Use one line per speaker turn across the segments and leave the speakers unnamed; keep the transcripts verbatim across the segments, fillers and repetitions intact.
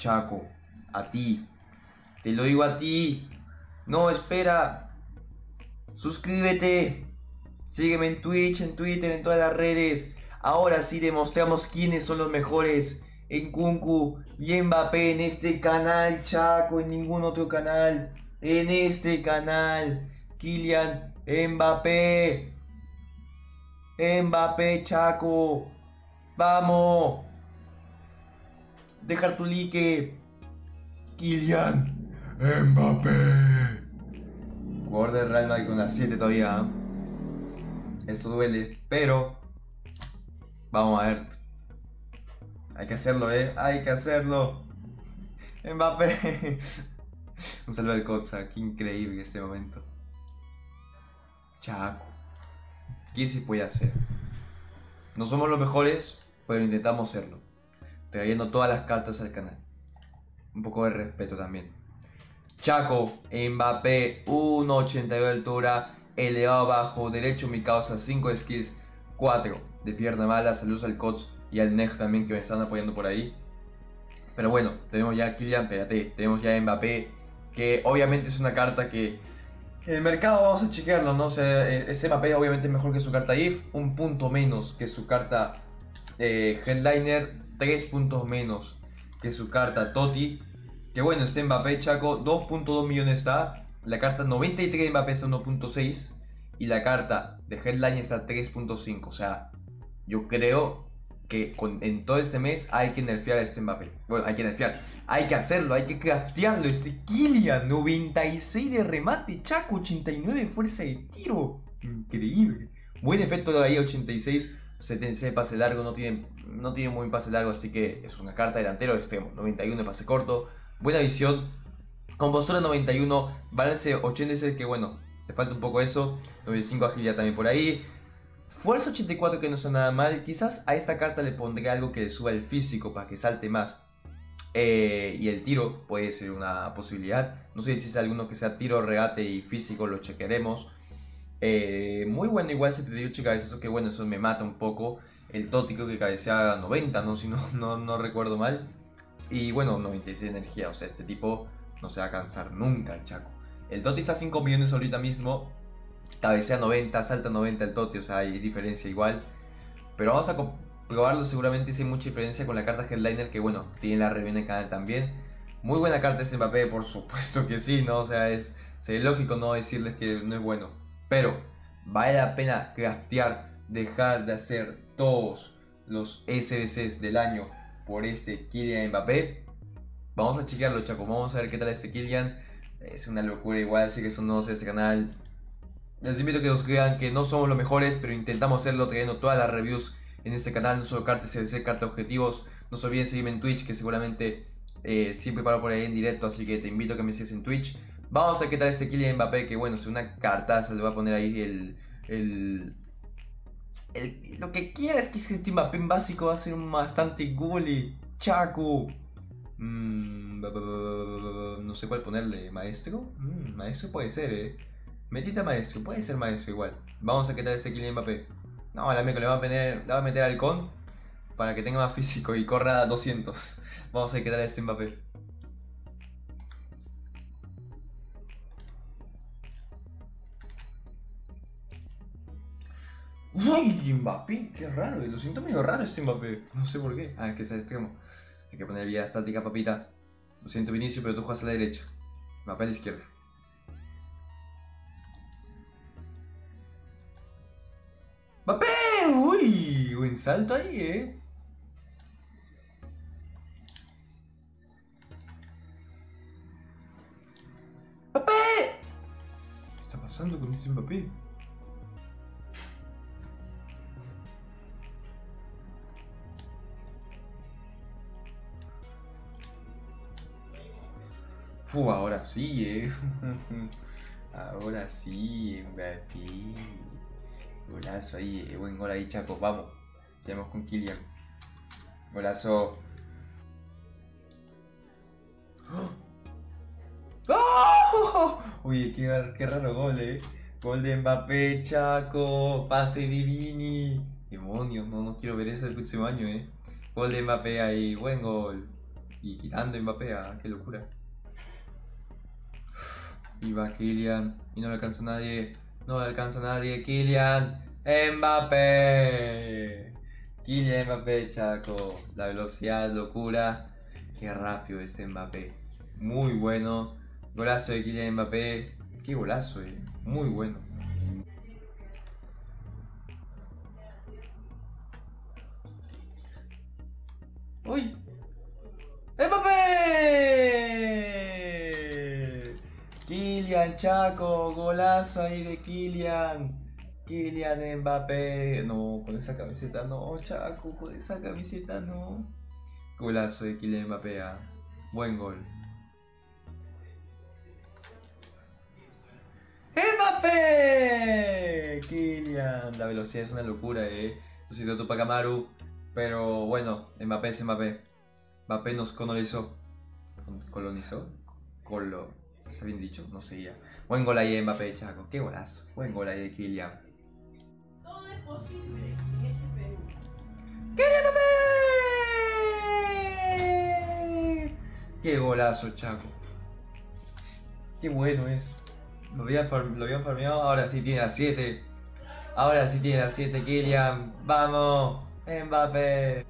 Chaco, a ti. Te lo digo a ti. No, espera. Suscríbete. Sígueme en Twitch, en Twitter, en todas las redes. Ahora sí demostramos quiénes son los mejores. En Kunku y Mbappé en este canal, Chaco, en ningún otro canal. En este canal. Kylian Mbappé. Mbappé, Chaco. Vamos. Dejar tu like. Kylian Mbappé. Jugador de Real Madrid con la siete todavía, ¿eh? Esto duele, pero vamos a ver. Hay que hacerlo, eh. Hay que hacerlo. Mbappé. Un saludo al Kotza. Qué increíble este momento. Chaco. ¿Qué se puede hacer? No somos los mejores, pero intentamos serlo. Trayendo todas las cartas al canal. Un poco de respeto también. Chaco, Mbappé, uno ochenta y dos de altura, elevado bajo, derecho mi causa, cinco skills, cuatro de pierna mala, saludos al Cots y alNej también que me están apoyando por ahí. Pero bueno, tenemos ya a Kylian, espérate, tenemos ya a Mbappé, que obviamente es una carta que en el mercado vamos a chequearlo, ¿no? O sea, ese Mbappé obviamente es mejor que su carta I F, un punto menos que su carta eh, Headliner, tres puntos menos que su carta Totti. Que bueno, este Mbappé, Chaco, dos punto dos millones está. La carta noventa y tres de Mbappé está uno punto seis. Y la carta de Headline está tres punto cinco. O sea, yo creo que con, en todo este mes hay que nerfear a este Mbappé. Bueno, hay que nerfear. Hay que hacerlo, hay que craftearlo. Este Kylian, noventa y seis de remate. Chaco, ochenta y nueve de fuerza de tiro. Increíble. Buen efecto de ahí, ochenta y seis. setenta y seis de pase largo. No tiene, no tiene muy buen pase largo, así que es una carta delantero extremo. noventa y uno de pase corto. Buena visión, compostura noventa y uno, balance ochenta y seis, que bueno, le falta un poco eso, noventa y cinco agilidad también por ahí, fuerza ochenta y cuatro que no está nada mal, quizás a esta carta le pondré algo que le suba el físico para que salte más, eh, y el tiro puede ser una posibilidad, no sé si existe alguno que sea tiro, regate y físico, lo chequearemos. Eh, muy bueno igual setenta y ocho cabezazo, que bueno, eso me mata un poco, el Totti creo que cabecea noventa, ¿no? Si no, no, no recuerdo mal. Y bueno, noventa y seis de energía, o sea, este tipo no se va a cansar nunca, el Chaco. El Totti está a cinco millones ahorita mismo, cabecea noventa, salta noventa el Totti, o sea, hay diferencia igual. Pero vamos a probarlo seguramente si hay mucha diferencia con la carta Headliner, que bueno, tiene la review en el canal también. Muy buena carta este Mbappé, por supuesto que sí, ¿no? O sea, es sería lógico no decirles que no es bueno. Pero vale la pena craftear, dejar de hacer todos los S B Cs del año por este Kylian Mbappé. Vamos a chequearlo, Chaco. Vamos a ver qué tal este Kylian. Es una locura igual, así que son nuevos en este canal. Les invito a que nos crean que no somos los mejores, pero intentamos hacerlo trayendo todas las reviews en este canal. No solo cartas S B C, cartas objetivos. No se olviden seguirme en Twitch, que seguramente eh, siempre paro por ahí en directo, así que te invito a que me sigas en Twitch. Vamos a ver qué tal este Kylian Mbappé, que bueno, es una cartaza. Le voy a poner ahí el... el El, lo que quieras, que es que este Mbappé en básico va a ser un bastante goalie. Chaco. Mm, no sé cuál ponerle. ¿Maestro? Mm, maestro puede ser, eh. Metita maestro, puede ser maestro igual. Vamos a qué tal este Kylian Mbappé. No, la amigo le va a meter, le va a meter halcón para que tenga más físico y corra doscientos. Vamos a ver qué tal este Mbappé. Uy, Mbappé, qué raro, lo siento medio raro este Mbappé, no sé por qué. Ah, es que es al extremo. Hay que poner vía estática, papita. Lo siento, Vinicius, pero tú juegas a la derecha. Mbappé a la izquierda. ¡Mbappé! Uy, buen salto ahí, eh. ¡Mbappé! ¿Qué está pasando con este Mbappé? Uh, ahora sí, eh. Ahora sí, Mbappé. Golazo ahí, eh. Buen gol ahí, Chaco. Vamos. Seguimos con Kylian. Golazo. ¡Oh! Uy, qué, qué raro gol, eh. Gol de Mbappé, Chaco. Pase de Vini. Demonios, no, no quiero ver eso el próximo año, eh. Gol de Mbappé ahí, buen gol. Y quitando Mbappé, ah, qué locura. Y va Kylian. Y no le alcanza a nadie. No le alcanza a nadie. Kylian Mbappé. Kylian Mbappé, Chaco. La velocidad, locura. Qué rápido es Mbappé. Muy bueno. Golazo de Kylian Mbappé. Qué golazo, eh. Muy bueno. ¡Uy! ¡Mbappé! Kylian, Chaco, golazo ahí de Kylian. Kylian Mbappé. No, con esa camiseta no, Chaco, con esa camiseta no. Golazo de Kylian Mbappé. Ah. Buen gol. ¡Mbappé! Kylian. La velocidad es una locura, eh. Lo siento Tupac Amaru. Pero bueno, Mbappé es Mbappé. Mbappé nos colonizó. ¿Colonizó? Colo. ¿Se bien dicho? No sé ya. Buen gol ahí de Mbappé, Chaco. Qué golazo. Buen gol ahí de Kylian.
Todo es posible en este Perú.
¡Kylian Mbappé! Qué golazo, Chaco. Qué bueno es. Lo habían, lo habían farmeado. Ahora sí tiene a siete. Ahora sí tiene a siete, Kylian. ¡Vamos! Mbappé.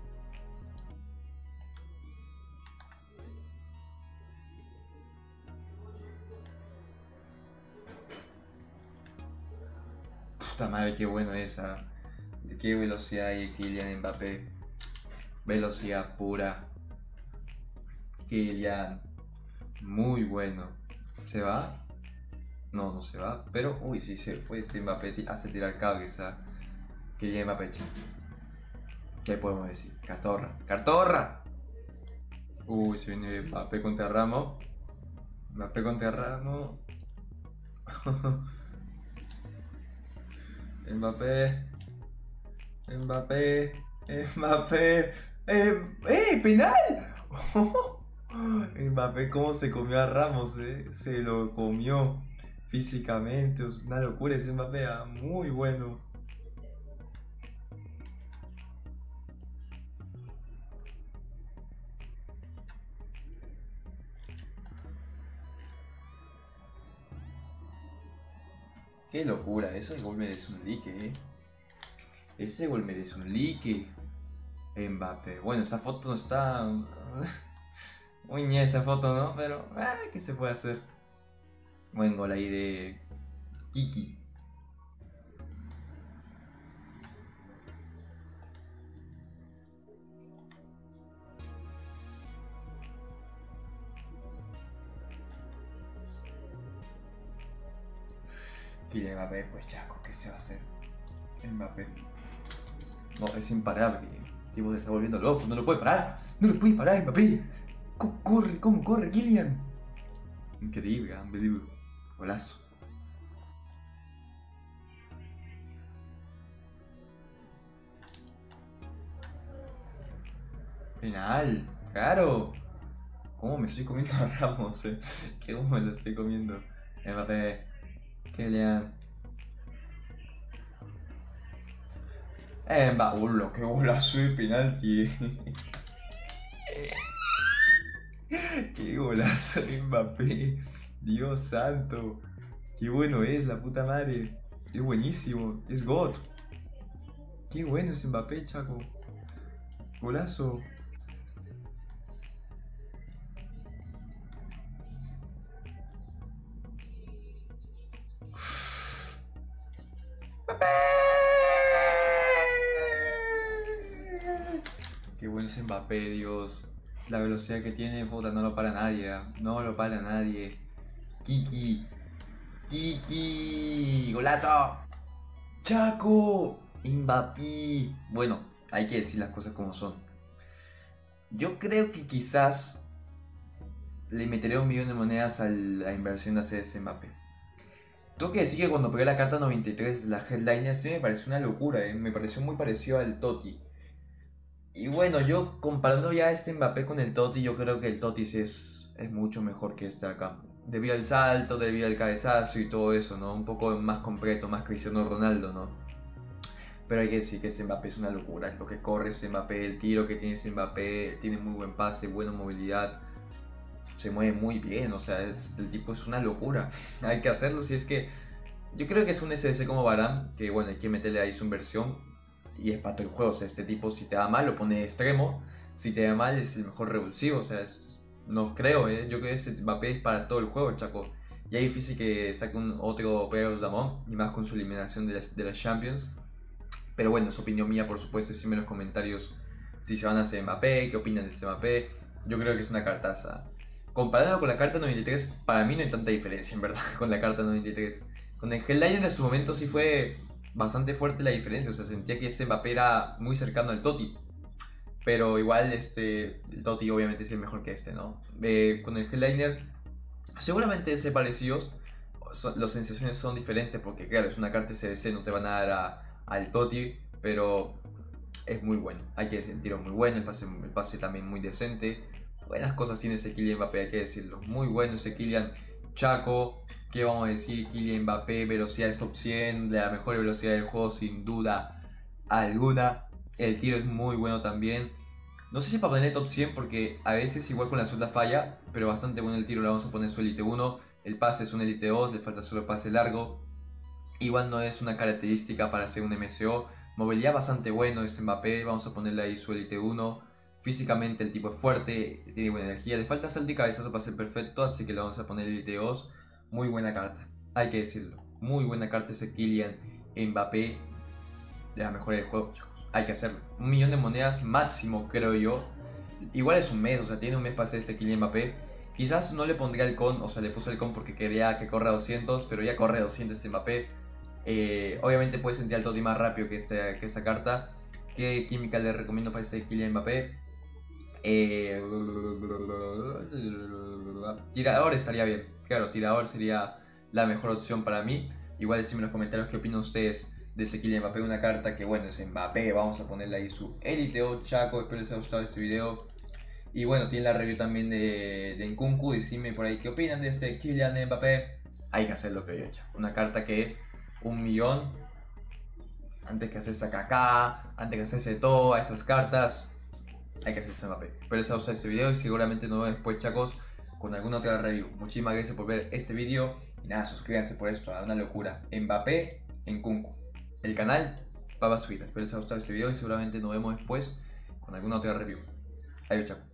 Puta madre, qué bueno esa. De qué velocidad hay Kylian Mbappé. Velocidad pura. Kylian. Muy bueno. ¿Se va? No, no se va. Pero, uy, sí se fue. Este Mbappé hace tirar cabeza. Kylian Mbappé. ¿Qué podemos decir? Cartorra. ¡Cartorra! Uy, se viene Mbappé contra Ramos. Mbappé contra Ramos. Mbappé. Mbappé. Mbappé. ¡Eh! ¡Eh! ¡Penal! Mbappé, cómo se comió a Ramos, eh. Se lo comió físicamente. Una locura ese Mbappé. Ah, muy bueno. Qué locura, ese gol merece un like, eh. Ese gol merece un like. Mbappé. Bueno, esa foto no está muy ñe esa foto, ¿no? Pero, ah, ¿qué se puede hacer? Buen gol ahí de Kiki. Kylian Mbappé, pues Chaco, ¿qué se va a hacer? Mbappé. No, es imparable. El tipo se está volviendo loco, no lo puede parar. No lo puede parar, Mbappé. ¿Cómo corre? ¿Cómo corre, Kylian? Increíble, unbelievable. Golazo. Penal, claro. ¿Cómo me estoy comiendo a Ramos? Eh? ¿Qué cómo me lo estoy comiendo? Mbappé. Kylian. Mbappé. ¡Hola, qué golazo de penalti! ¡Qué golazo de Mbappé! ¡Dios santo! ¡Qué bueno es, la puta madre! Es buenísimo, es God. ¡Qué bueno es Mbappé, Chaco! ¡Golazo! Qué bueno es Mbappé, Dios. La velocidad que tiene, puta, no lo para nadie. ¿Eh? No lo para nadie. Kiki. Kiki. Golazo. Chaco. Mbappé. Bueno, hay que decir las cosas como son. Yo creo que quizás le meteré un millón de monedas a la inversión de hacer este Mbappé. Tengo que decir que cuando pegué la carta noventa y tres, la Headliner, sí me pareció una locura, ¿eh? Me pareció muy parecido al Totti. Y bueno, yo comparando ya este Mbappé con el Totti, yo creo que el Totti es, es mucho mejor que este acá. Debido al salto, debido al cabezazo y todo eso, ¿no? Un poco más completo, más Cristiano Ronaldo, ¿no? Pero hay que decir que ese Mbappé es una locura. Lo que corre ese Mbappé, el tiro que tiene ese Mbappé, tiene muy buen pase, buena movilidad. Se mueve muy bien, o sea, es, el tipo es una locura. Hay que hacerlo si es que... Yo creo que es un S S como Varane, que bueno, hay que meterle ahí su inversión. Y es para todo el juego, o sea, este tipo si te da mal lo pone de extremo. Si te da mal es el mejor revulsivo, o sea, es, no creo, ¿eh? Yo creo que este Mbappé es para todo el juego, chaco. Ya es difícil que saque un otro Pedro Damón, y más con su eliminación de las, de las Champions. Pero bueno, es opinión mía, por supuesto. Decime en los comentarios si se van a hacer Mbappé, qué opinan de este Mbappé. Yo creo que es una cartaza. Comparándolo con la carta noventa y tres, para mí no hay tanta diferencia, en verdad, con la carta noventa y tres. Con el Helliner en su momento sí fue bastante fuerte la diferencia. O sea, sentía que ese Mbappé era muy cercano al Totti. Pero igual, este, el Totti obviamente es el mejor que este, ¿no? Eh, con el Helliner, seguramente se parecidos. So, las sensaciones son diferentes porque, claro, es una carta S B C, no te van a dar a al Totti, pero es muy bueno. Hay que decir, el tiro muy bueno, el pase, el pase también muy decente. Buenas cosas tiene ese Kylian Mbappé, hay que decirlo. Muy bueno ese Kylian. Chaco, ¿qué vamos a decir? Kylian Mbappé, velocidad es top cien, de la mejor velocidad del juego sin duda alguna. El tiro es muy bueno también. No sé si para ponerle top cien porque a veces igual con la suelta falla, pero bastante bueno el tiro, le vamos a poner su elite uno. El pase es un elite dos, le falta solo pase largo. Igual no es una característica para ser un M C O. Movilidad bastante bueno es Mbappé. Vamos a ponerle ahí su elite uno. Físicamente el tipo es fuerte, tiene buena energía. Le falta salto y cabezazo para ser perfecto, así que le vamos a poner elite dos. Muy buena carta, hay que decirlo. Muy buena carta ese Kylian Mbappé. De la mejor del juego, chicos. Hay que hacerlo. Un millón de monedas máximo, creo yo. Igual es un mes, o sea, tiene un mes para hacer este Kylian Mbappé. Quizás no le pondría el con, o sea, le puse el con porque quería que corra doscientos, pero ya corre doscientos este Mbappé. Eh, obviamente puede sentir al Totti más rápido que, este, que esta carta. ¿Qué química le recomiendo para este Kylian Mbappé? Eh, tirador estaría bien. Claro, tirador sería la mejor opción para mí. Igual decime en los comentarios qué opinan ustedes de ese Kylian Mbappé. Una carta que bueno, es Mbappé. Vamos a ponerle ahí su Elite O, Chaco. Espero les haya gustado este video. Y bueno, tiene la review también de, de Nkunku. Decime por ahí qué opinan de este Kylian Mbappé. Hay que hacer lo que he hecho. Una carta que un millón antes que hacerse a Kaká, antes que hacerse todas esas cartas, hay que hacerse Mbappé. Espero les haya gustado este video y seguramente nos vemos después, chacos, con alguna otra review. Muchísimas gracias por ver este video y nada, suscríbanse por esto, una locura. Mbappé en Nkunku, el canal va a subir. Espero les haya gustado este video y seguramente nos vemos después con alguna otra review. Adiós, chacos.